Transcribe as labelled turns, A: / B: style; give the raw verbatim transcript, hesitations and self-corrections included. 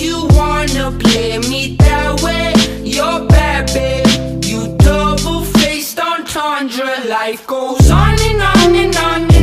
A: you wanna play me that way? You're bad, babe. You double-faced entendre. Life goes on and on and on.